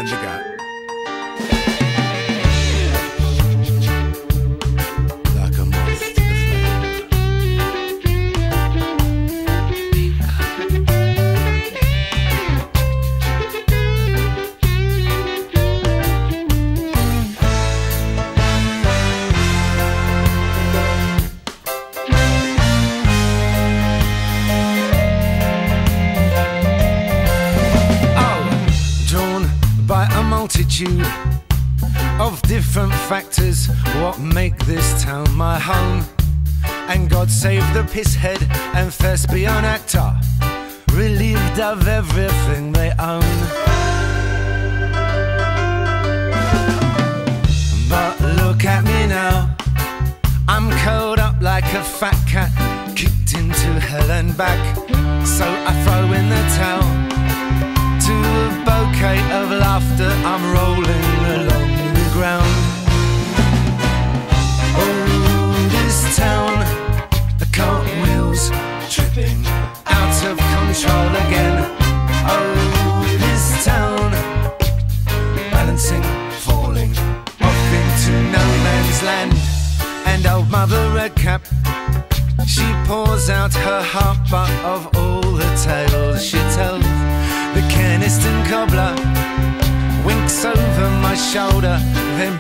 What you got? Like a moth to the flame. By a multitude of different factors, what make this town my home. And God save the pisshead and thespian actor, relieved of everything they own. But look at me now, I'm curled up like a fat cat, kicked into hell and back. So I throw in the towel, to a bouquet of laughter, I'm rolling along the ground. Oh, this town, the cartwheels tripping out of control again. Oh, this town, balancing, falling off into no man's land. And old Mother Redcap, she pours out her heart, but of all the tales she tells, the Keniston cobbler winks over my shoulder, then